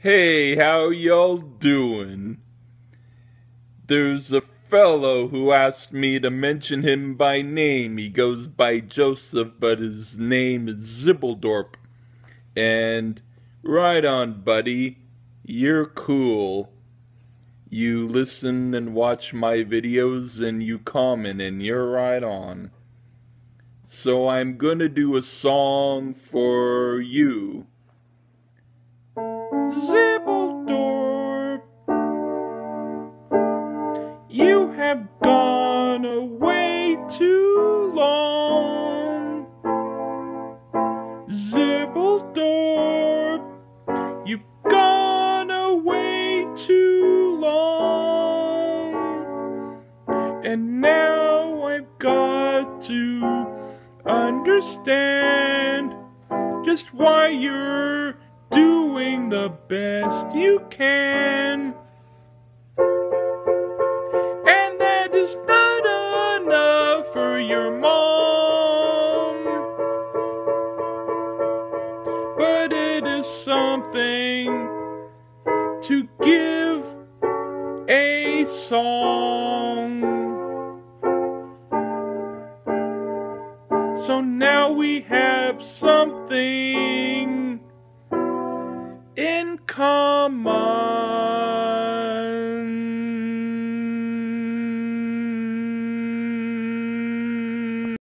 Hey, how y'all doing? There's a fellow who asked me to mention him by name. He goes by Joseph, but his name is Zibbledorp. And right on, buddy. You're cool. You listen and watch my videos and you comment and you're right on. So I'm gonna do a song for you. Zibbledorp, you have gone away too long. Zibbledorp, you've gone away too long. And now I've got to understand just why you're doing the best you can. And that is not enough for your mom, but it is something to give a song. So now we have something in common.